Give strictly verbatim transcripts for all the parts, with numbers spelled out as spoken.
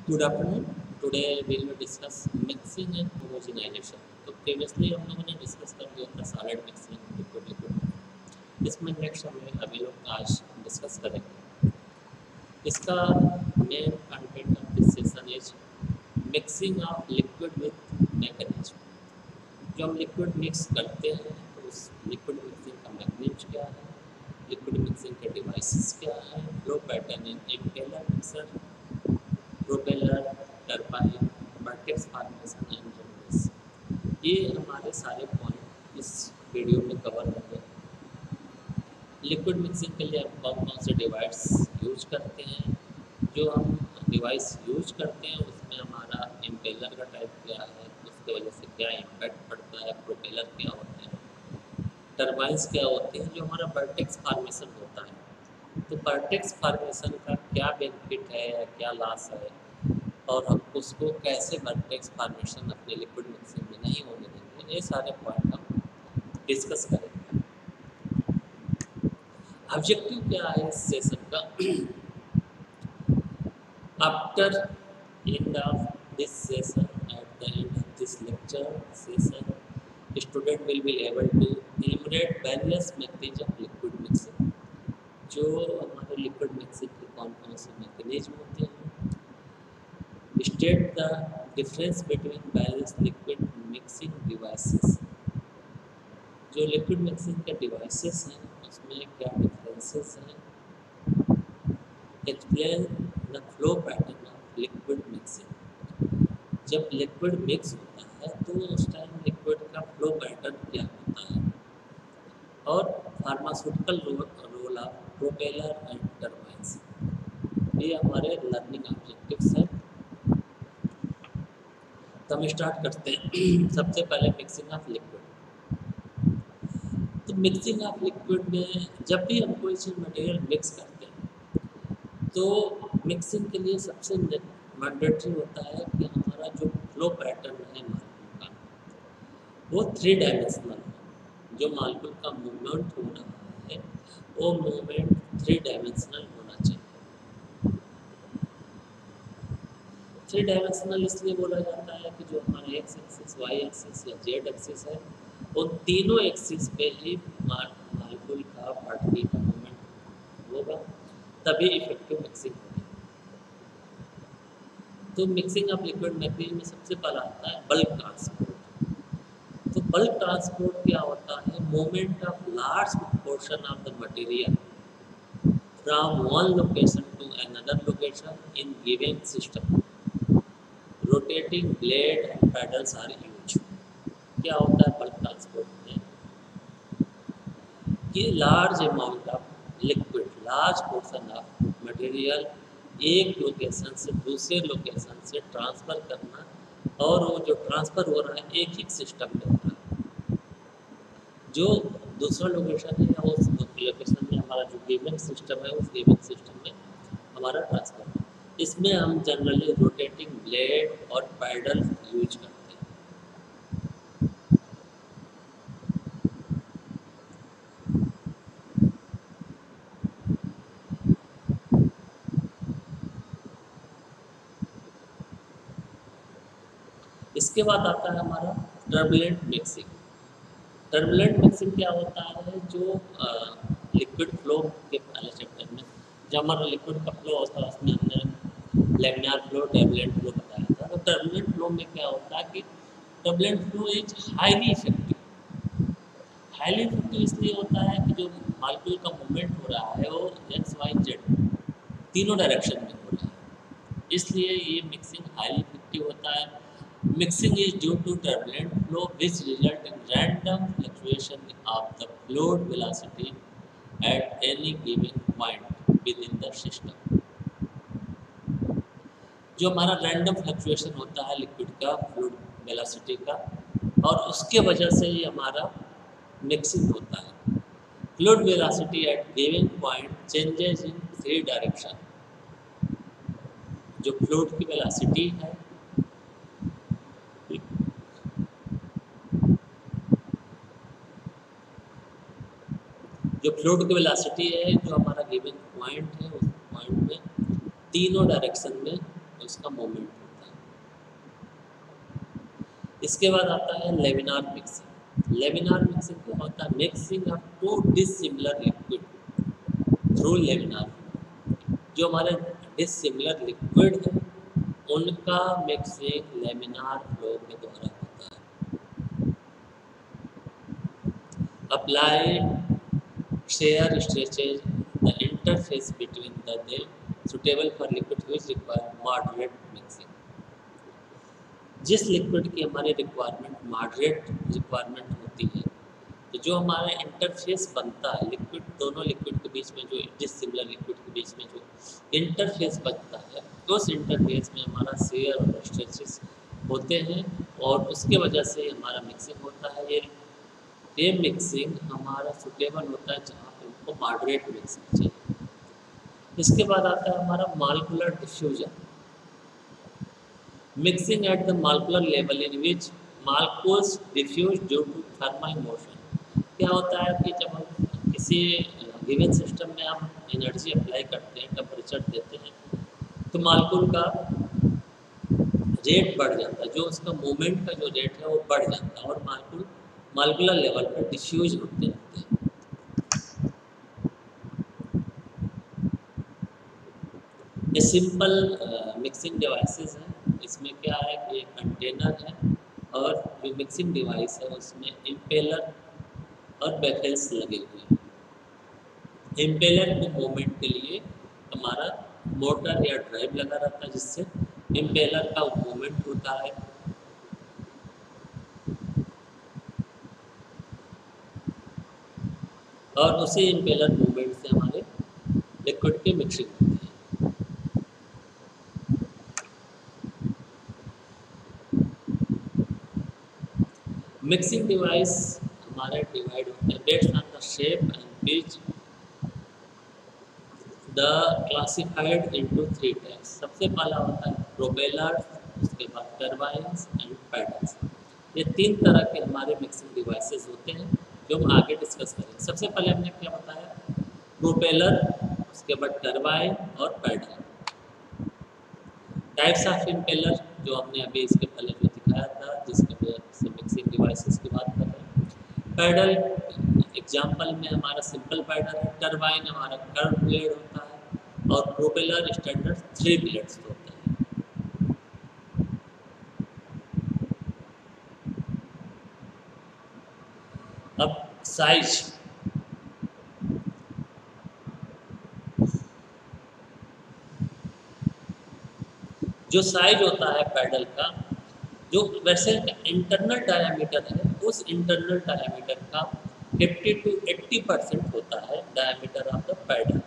Good afternoon. Today we will discuss mixing and homogenization. तो previously हम लोगों ने डिस्कस कर लिया था सॉलिड मिक्सिंग लिक्विड लिक्विड इसमें नेक्स्ट हमें अभी लोग आज डिस्कस करेंगे इसका main content of this session is mixing of liquid with mechanism. जो हम लिक्विड मिक्स करते हैं तो उस लिक्विड मिक्सिंग का मैकेनिज्म क्या है, लिक्विड मिक्सिंग के डिवाइसेस क्या है, flow pattern in impeller mixer, propeller, turbine, vertex formation and जनरेस। ये हमारे सारे पॉइंट इस वीडियो में कवर होंगे। लिक्विड मिक्सिंग के लिए हम कौन कौन से डिवाइस यूज करते हैं, जो हम डिवाइस यूज करते हैं उसमें हमारा इम्पेलर का टाइप क्या है, उसकी वजह से क्या इम्पैक्ट पड़ता है, प्रोपेलर क्या होते हैं, टरबाइंस क्या होते हैं, जो हमारा वर्टेक्स फॉर्मेशन होता है। तो वर्टेक्स फॉर्मेशन का क्या बेनिफिट है या क्या लॉस है और हम उसको कैसे वर्टेक्स फॉर्मेशन अपने लिक्विड मिक्सिंग में नहीं होने देंगे, ये सारे पॉइंट हम डिस्कस करेंगे। ऑब्जेक्टिव क्या है इस सेशन का? After end of this session, at the end of this lecture session, student will be able to eliminate various mechanism of liquid mixing. जो हमारे लिक्विड मिक्सिंग के कौन कौन से मैकेनिज्म होते हैं, state the difference between various liquid mixing devices. जो liquid mixing के डिवाइसेस हैं उसमें क्या डिफरेंसेस हैं, explain the flow pattern of liquid mixing. जब लिक्विड मिक्स होता है तो उस टाइम लिक्विड का फ्लो पैटर्न क्या होता है, और pharmaceutical role of propeller and turbines. ये हमारे लर्निंग ऑब्जेक्टिव्स हैं। तो हम स्टार्ट करते हैं। सबसे पहले मिक्सिंग ऑफ लिक्विड। तो मिक्सिंग ऑफ लिक्विड में जब भी हम कोई चीज़ मटेरियल मिक्स करते हैं तो मिक्सिंग के लिए सबसे मैंडेटरी होता है कि हमारा जो फ्लो पैटर्न है मालिक्यूल का वो थ्री डायमेंशनल हो। जो मालिक्यूल का मूवमेंट हो रहा है वो मूवमेंट थ्री डायमेंशनल होना चाहिए। थ्री डायमेंशनल इसलिए बोला जाता है कि जो हमारा एक्स एक्सिस, वाई एक्सिस या जेड एक्सिस है, उन तीनों एक्सिस पे ही मालिक्यूल का पार्टिकल का मूवमेंट होगा, तभी इफेक्टिव मिक्सिंग होगी। तो मिक्सिंग ऑफ लिक्विड मैकेनिज्म में सबसे पहला आता है बल्क ट्रांसपोर्ट। तो बल्क ट्रांसपोर्ट क्या होता है, movement of large portion of the material from one location to another location in given system. Rotating blade and paddles are use. क्या होता है बल्क ट्रांसपोर्ट में कि large amount of liquid, large portion of material एक location से दूसरे location से transfer करना, और वो जो ट्रांसफ़र हो रहा है एक ही सिस्टम में हो रहा है। जो दूसरा लोकेशन है या उस लोकेशन में हमारा जो गिवन सिस्टम है उस गिवन सिस्टम में हमारा ट्रांसफ़र। इसमें हम जनरली रोटेटिंग ब्लेड और पैडल यूज करते हैं। इसके बाद आता है हमारा टर्बुलेंट मिक्सिंग। टर्बुलेंट मिक्सिंग क्या होता है, जो लिक्विड फ्लो के पहले चैप्टर में जब हमारा लिक्विड का फ्लो होता है उसमें हमने लैमिनार फ्लो, टर्बुलेंट फ्लो बताया था। तो टर्बुलेंट फ्लो में क्या होता है कि turbulent flow is highly effective. Highly effective इसलिए होता है कि जो मालिक्यूल का मूवमेंट हो रहा है वो एक्स वाई जेड तीनों डायरेक्शन में हो रहा है, इसलिए ये मिक्सिंग हाईली इफेक्टिव होता है। Mixing is due to turbulent flow which result in random fluctuation of the fluid velocity at any given point within the system। जो हमारा रैंडम फ्लक्चुएशन होता है लिक्विड का फ्लूइड वेलोसिटी का, और उसके वजह से ही हमारा मिक्सिंग होता है। Fluid velocity at given point changes in three direction. जो फ्लूइड की वेलोसिटी है जो फ्लूइड की वेलोसिटी है जो हमारा गिवन पॉइंट है उस पॉइंट में तीनों डायरेक्शन में उसका मोमेंट होता है। इसके बाद आता है लेमिनार मिक्सिंग। लेमिनार मिक्सिंग क्या होता है? Mixing of two dissimilar liquid through laminar. जो हमारे डिसिमिलर लिक्विड है उनका मिक्सिंग लेमिनार फ्लो के द्वारा होता है। Applied shear stretches the interface between the they suitable for liquid which require moderate mixing. जिस लिक्विड की हमारी रिक्वायरमेंट मॉडरेट रिक्वायरमेंट होती है, तो जो हमारा इंटरफेस बनता है लिक्विड, दोनों लिक्विड के बीच में जो डिसिमिलर लिक्विड के बीच में जो इंटरफेस बनता है, उस इंटरफेस में हमारा शेयर और स्ट्रेचेस होते हैं और उसके वजह से हमारा मिक्सिंग होता है। ये ये मिक्सिंग हमारा सुटेबल होता है जहाँ पे हमको मॉडरेट मिक्सिंग चाहिए। इसके बाद आता है हमारा molecular diffusion. Mixing at the molecular level in which molecules diffuse due to thermal motion। क्या होता है कि जब हम किसी गिवन सिस्टम में हम एनर्जी अप्लाई करते हैं, टेम्परेचर देते हैं, तो मॉलिक्यूल का रेट बढ़ जाता है, जो उसका मूवमेंट का जो रेट है वो बढ़ जाता है और मॉलिक्यूल मॉलिक्यूलर लेवल पर डिफ्यूज होते रहते हैं। ये सिंपल मिक्सिंग डिवाइसेस हैं। इसमें क्या है कि एक कंटेनर है और जो मिक्सिंग डिवाइस है उसमें इम्पेलर और बेफेल्स लगे हुए हैं। इम्पेलर के मूवमेंट के लिए हमारा मोटर या ड्राइव लगा रहता है जिससे इम्पेलर का मूवमेंट होता है। और उसी इम्पेलर मूवमेंट से हमारे लिक्विड की मिक्सिंग होती है। मिक्सिंग डिवाइस हमारे डिवाइड होते हैं based on the shape and pitch the classified into three types. सबसे पहला होता है प्रोपेलर्स, उसके बाद टर्बाइन्स एंड पैडल्स। ये तीन तरह के हमारे मिक्सिंग डिवाइसेस होते हैं जो हम आगे डिस्कस करेंगे। सबसे पहले हमने क्या बताया? प्रोपेलर, उसके बाद टर्बाइन और पैडल। टाइप्स ऑफ इम्पेलर जो हमने अभी इसके पहले जो दिखाया था, जिसके वजह से मिक्सिंग डिवाइसेस की बात कर रहे हैं। पैडल एग्जांपल में हमारा सिंपल पैडल है, टरबाइन हमारा कर्व ब्लेड होता है और प्रोपेलर स्टैंडर्ड थ्री ब्लेड्स होते हैं। अब साइज, जो साइज होता है पैडल का, जो वेसल का इंटरनल डायामीटर है, उस इंटरनल डायामीटर का फिफ्टी टू एट्टी परसेंट होता है डायामीटर ऑफ द पैडल।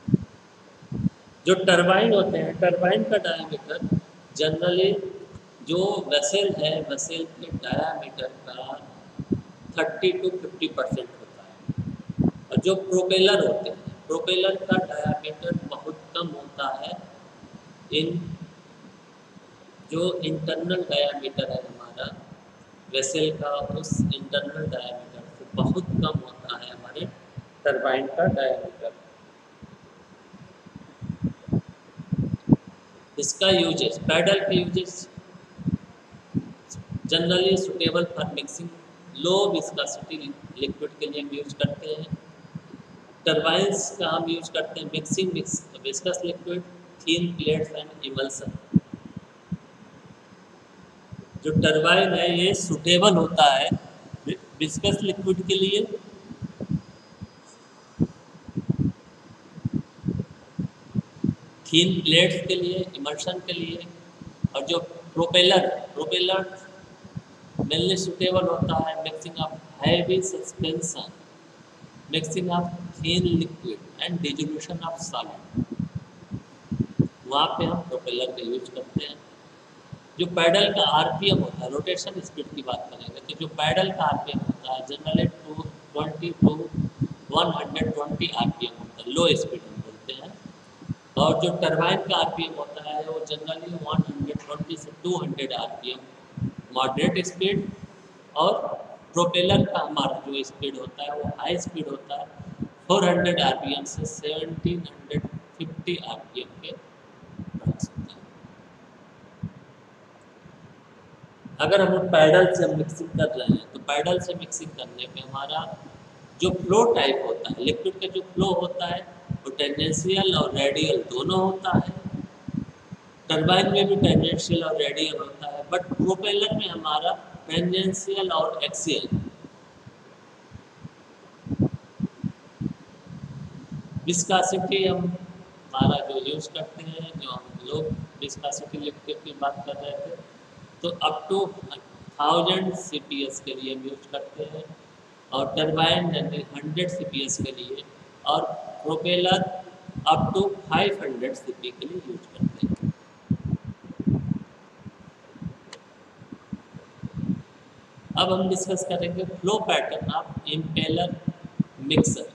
जो टरबाइन होते हैं, टरबाइन का डायामीटर जनरली जो वेसल है, वेसल के डायामीटर का थर्टी टू फिफ्टी परसेंट होता है। और जो प्रोपेलर होते हैं, प्रोपेलर का डायामीटर बहुत कम होता है। इन जो इंटरनल डायामीटर है हमारा वेसल का, उस इंटरनल डायामीटर से बहुत कम होता है हमारे टरबाइन का डायामीटर। इसका यूजेस, पैडल के uses generally suitable for mixing low viscosity liquid के लिए हम यूज करते हैं। टरबाइन्स का हम यूज करते हैं mixing viscous liquid, thin plates and emulsion. जो टरबाइन है ये सुटेबल होता है विस्कस लिक्विड के लिए, थिन प्लेट्स के लिए, इमल्शन के लिए। और जो प्रोपेलर प्रोपेलर मेनली सुटेबल होता है mixing of heavy suspension, mixing of thin liquid and dissolution of solid. वहाँ पे हम प्रोपेलर का यूज करते हैं। जो पैडल का आरपीएम होता है, रोटेशन स्पीड की बात करेंगे तो जो पैडल का आरपीएम होता है generally two twenty to one hundred twenty RPM होता है, लो स्पीड हम बोलते हैं। और जो टरबाइन का आरपीएम होता है वो जनरली वन हंड्रेड ट्वेंटी से two hundred RPM moderate speed. और प्रोपेलर का हमारा जो स्पीड होता है वो हाई स्पीड होता है, फोर हंड्रेड आरपीएम से सेवनटीन फिफ्टी आरपीएम के क्रॉस होता है। अगर हम पैडल से मिक्सिंग कर रहे हैं तो पैडल से मिक्सिंग करने पे हमारा जो फ्लो टाइप होता है, लिक्विड का जो फ्लो होता है वो टेंजेंशियल और रेडियल दोनों होता है। टरबाइन में भी टेंजेंशियल और रेडियल होता है, बट प्रोपेलर में हमारा टेंजेंशियल और एक्सियल। विस्कासिटी हम हमारा जो यूज़ करते हैं, जो हम लोग विस्कासिटी लिक्विड की बात कर रहे थे, तो up to thousand C P S के लिए हम यूज करते हैं, और turbine generally hundred C P S के लिए, और propeller up to five hundred C P के लिए यूज करते हैं। अब हम डिस्कस करेंगे flow pattern of impeller mixer.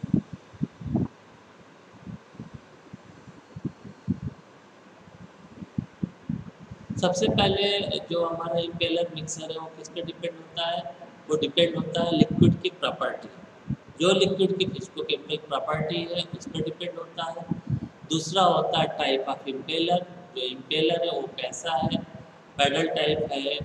सबसे पहले जो हमारा इम्पेलर मिक्सर है वो किस पे डिपेंड होता है? वो डिपेंड होता है लिक्विड की प्रॉपर्टी, जो लिक्विड की फिजिकोकेमिकल प्रॉपर्टी है उस पर डिपेंड होता है। दूसरा होता है टाइप ऑफ इम्पेलर, जो इम्पेलर है वो कैसा है, पैडल टाइप है,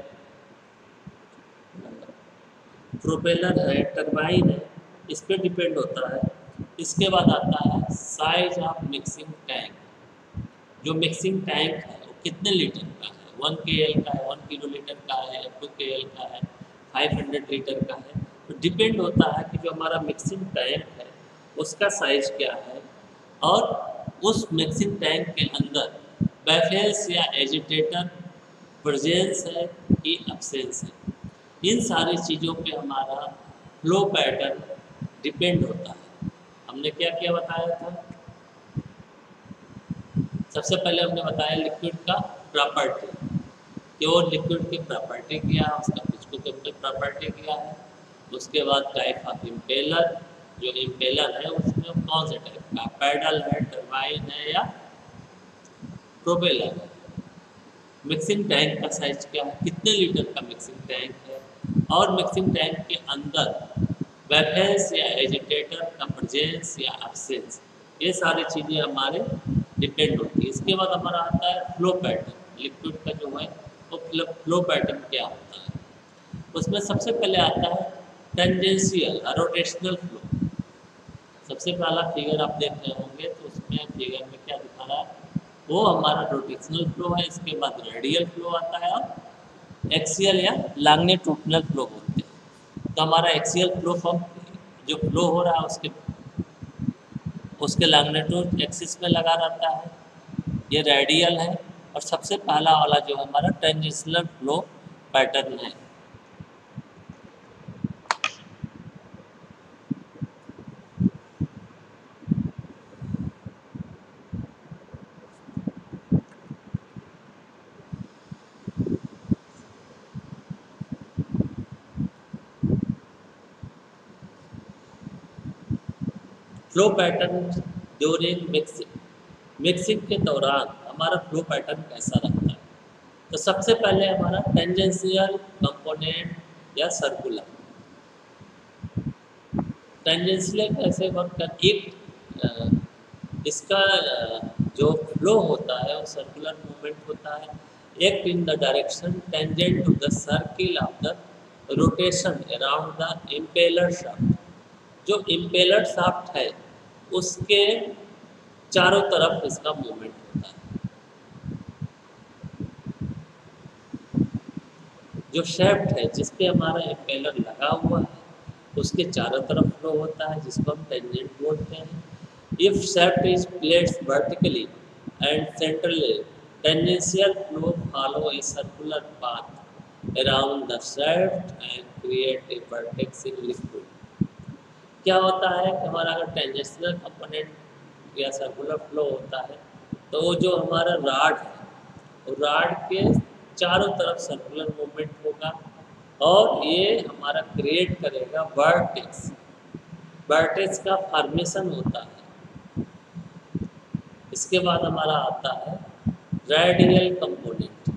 प्रोपेलर है, टरबाइन है, इस पर डिपेंड होता है। इसके बाद आता है साइज ऑफ मिक्सिंग टैंक, जो मिक्सिंग टैंक है वो कितने लीटर का है, वन के एल का है, वन किलो लीटर का है, टू के एल का है, फाइव हंड्रेड लीटर का है। तो डिपेंड होता है कि जो हमारा मिक्सिंग टैंक है उसका साइज क्या है, और उस मिक्सिंग टैंक के अंदर बैफेल्स या एजिटेटर प्रेजेंस है कि एब्सेंस है। इन सारी चीज़ों पे हमारा फ्लो पैटर्न डिपेंड होता है। हमने क्या क्या बताया था? सबसे पहले हमने बताया लिक्विड का प्रॉपर्टी, कि वो लिक्विड की प्रॉपर्टी क्या है, उसका फिजिकोकेमिकल प्रॉपर्टी क्या है। उसके बाद टाइप ऑफ इम्पेलर, जो इम्पेलर है उसमें कौन से टाइप का, पैडल है, टरबाइन है या प्रोपेलर है। मिक्सिंग टैंक का साइज क्या है, कितने लीटर का मिक्सिंग टैंक है, और मिक्सिंग टैंक के अंदर वेफेल्स या एजिटेटर का प्रेजेंस या एब्सेंस, ये सारी चीज़ें हमारे डिपेंड होती है। इसके बाद हमारा आता है फ्लो पैटर्न, लिक्विड का जो है वो फ्लो पैटर्न क्या होता है। उसमें सबसे पहले आता है टेंजेंशियल रोटेशनल फ्लो। सबसे पहला फिगर आप देख रहे होंगे तो उसमें फिगर में क्या दिखा रहा है, वो हमारा रोटेशनल फ्लो है। इसके बाद रेडियल फ्लो आता है और एक्सियल या लॉन्गिट्यूडिनल फ्लो होते हैं। तो हमारा एक्सियल फ्लो फॉर्म जो फ्लो हो रहा है उसके उसके लॉन्गिट्यूड एक्सिस में लगा रहता है, ये रेडियल है। और सबसे पहला वाला जो हमारा टेंजेंशियल फ्लो पैटर्न है। Flow pattern during mixing, mixing के दौरान हमारा फ्लो पैटर्न कैसा रहता है? तो सबसे पहले हमारा टेंजेंशियल कंपोनेंट या सर्कुलर। टेंजेंशियल कैसे वर्क कर, एक इसका जो फ्लो होता है वो सर्कुलर मूवमेंट होता है, act in the direction tangent to the circle of the rotation around the impeller shaft. जो इम्पेलर शाफ्ट है उसके चारों तरफ इसका मूवमेंट होता है। जो शेफ्ट है जिस पे हमारा इम्पेलर लगा हुआ है उसके चारों तरफ फ्लो होता है, जिसको हम टेंजेंट बोलते हैं। If shaft is placed vertically and centrally, tangential flow follow a circular path around the shaft and create a vertex in liquid. क्या होता है कि हमारा अगर टेंजेंशियल कंपोनेंट या सर्कुलर फ्लो होता है तो वो जो हमारा रॉड है वो रॉड के चारों तरफ सर्कुलर मूवमेंट होगा, और ये हमारा क्रिएट करेगा वर्टेक्स। वर्टेक्स का फॉर्मेशन होता है। इसके बाद हमारा आता है रेडियल कंपोनेंट।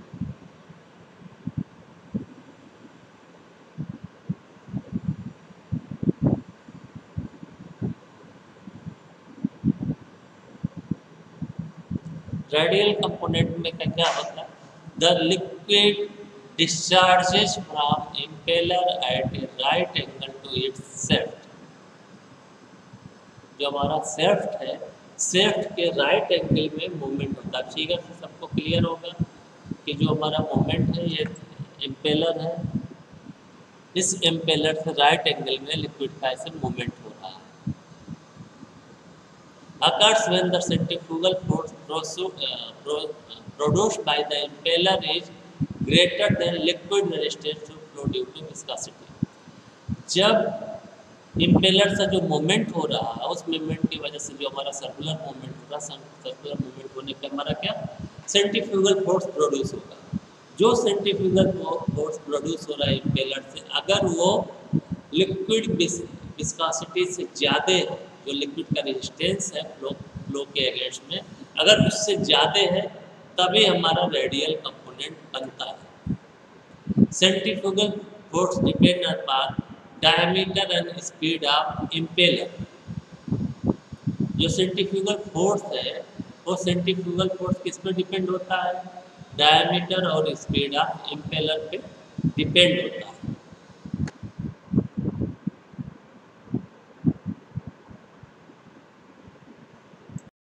रेडियल कंपोनेंट में क्या क्या होता है, the liquid discharges from impeller at a right angle to its shaft। जो हमारा शेफ्ट है, शेफ्ट के राइट एंगल में मूवमेंट होता है। फिगर से सबको क्लियर होगा कि जो हमारा मूवमेंट है ये इम्पेलर है, इस इम्पेलर से राइट एंगल में लिक्विड का ऐसे मूवमेंट हो रहा है। occurs when the centrifugal force produced by the impeller is greater than liquid resistance to flow due to viscosity। जब इम्पेलर से जो मूवमेंट हो रहा है उस मूवमेंट की वजह से जो हमारा सर्कुलर मूवमेंट हो रहा है, सर्कुलर मूवमेंट होने पे हमारा क्या सेंट्रीफ्यूगल फोर्स प्रोड्यूस होगा। जो सेंट्रीफ्यूगल फोर्स प्रोड्यूस हो रहा है इम्पेलर से, अगर वो लिक्विड विस्कोसिटी से ज़्यादा है, जो लिक्विड का रेजिस्टेंस है फ्लो फ्लो के अगेंस्ट में, अगर उससे ज़्यादा है तभी हमारा रेडियल कंपोनेंट बनता है। Centrifugal force depend upon diameter and speed of impeller. जो सेंट्रीफ्यूगल फोर्स है वो सेंट्रीफ्यूगल फोर्स किस पर डिपेंड होता है? डायमीटर और स्पीड ऑफ इम्पेलर पे डिपेंड होता है।